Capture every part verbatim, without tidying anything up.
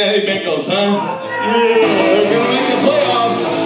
Cincinnati Bengals, huh? Yeah, they're gonna make the playoffs.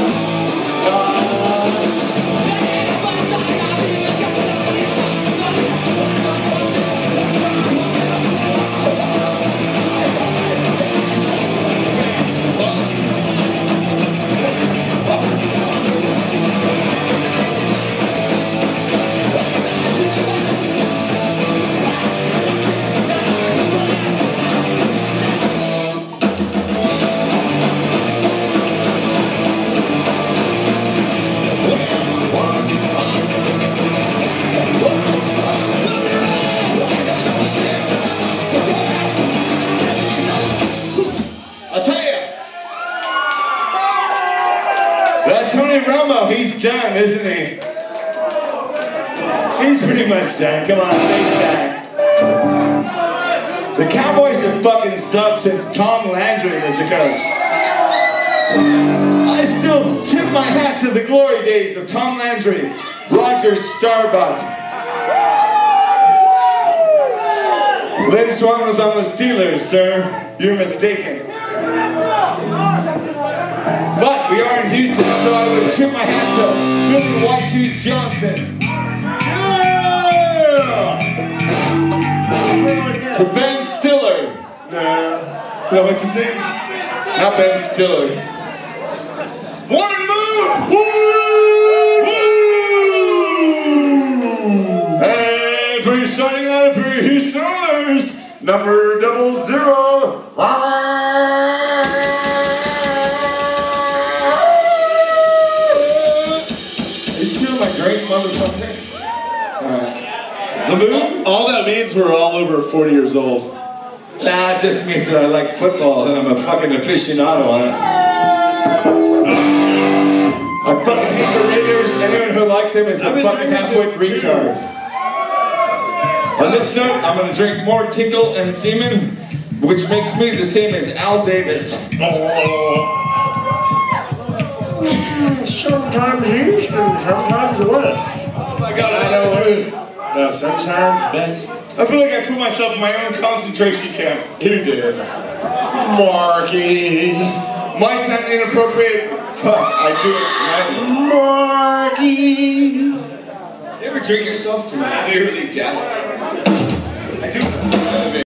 I'll tell you, that Tony Romo, he's done, isn't he? He's pretty much done. Come on, face back. The Cowboys have fucking sucked since Tom Landry was the coach. I still tip my hat to the glory days of Tom Landry, Roger Staubach. Lynn Swann was on the Steelers, sir. You're mistaken. But we are in Houston, so I would tip my hat to Billy White Shoes Johnson. Yeah! To Ben Stiller. No. No, what's his name? Not Ben Stiller. One move! Woo! And we're starting out for Houston Oilers, number double zero. Motherfucker. Alright. The moon? All that means we're all over forty years old. Nah, it just means that I like football and I'm a fucking aficionado on it. I fucking hate the Raiders. Anyone who likes him is a fucking half-wit retard. On this note, I'm gonna drink more Tinkle and Seaman, which makes me the same as Al Davis. Sometimes east and sometimes west. Oh my god, I know it. Uh, sometimes best. I feel like I put myself in my own concentration camp. You did. Marky. Might sound inappropriate, but fuck, I do it gladly. Marky. You ever drink yourself to nearly death? I do.